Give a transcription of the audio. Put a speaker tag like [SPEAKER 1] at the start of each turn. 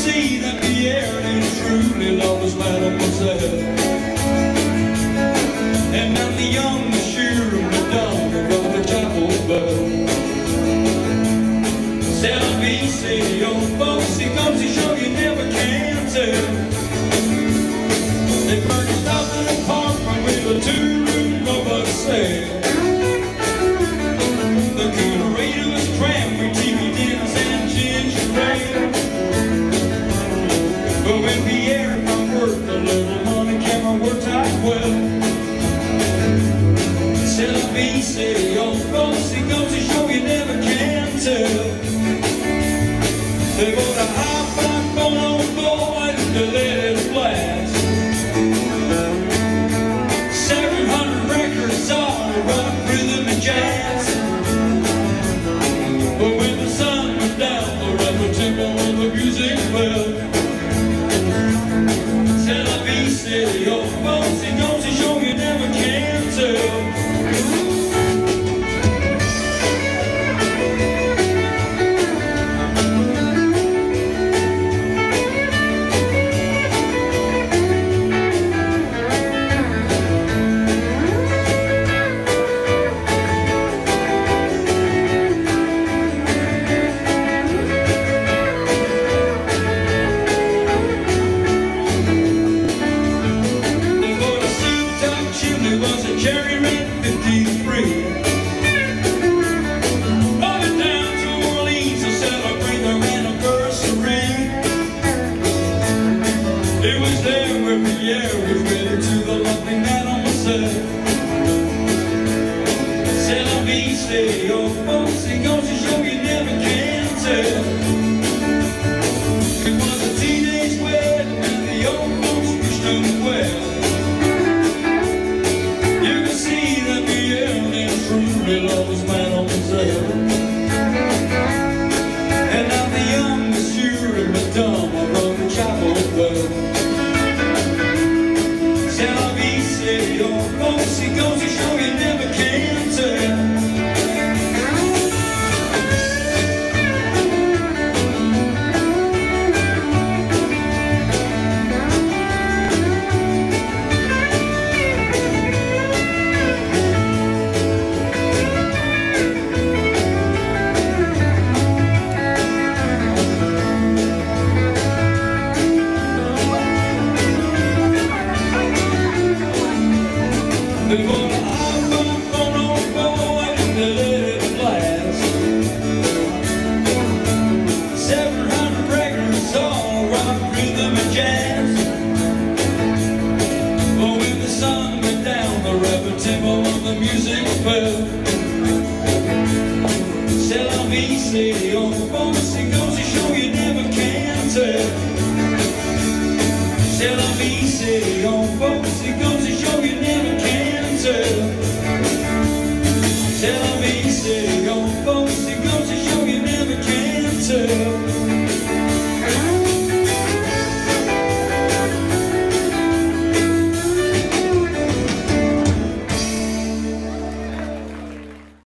[SPEAKER 1] see that the air is truly lover's mademoiselle. And I'm the young sheer Madonna of the chapel bell. City, old folks, he comes to show you never can tell. They furnished up an apartment with a two-room robot cell. The curator was crammed with TV dinners and ginger ale. But when Pierre found work, the little money camera worked out well. City, old folks, he comes to show you never can tell. They bought a high-five phone on board to let it blast. 700 records on rock, rhythm, and jazz. But when the sun went down, the rapid tempo of the music fell. Tel Aviv City, old folks, it goes to show you never can tell. Was a cherry red 53. Walking down to Orleans to celebrate their anniversary. It was there where Pierre was ready to the lovely mademoiselle. Tel Aviv City, old folks, it goes to show you never can tell. It was a teenage wedding and the old folks wished them well. Love's mademoiselle. And I'm the youngest Shuri Madonna from the chapel bell. Tel Aviv City, old folks, it goes to show you never can tell. They bought a high-five phone on board and they let it blast. 700 records, all rock, rhythm, and jazz. But when the sun went down, the rapid tempo of the music fell. Tel Aviv City, old folks, it goes to show you never can tell. Tel Aviv City, old folks, it goes to show you never can tell. Tel Aviv City.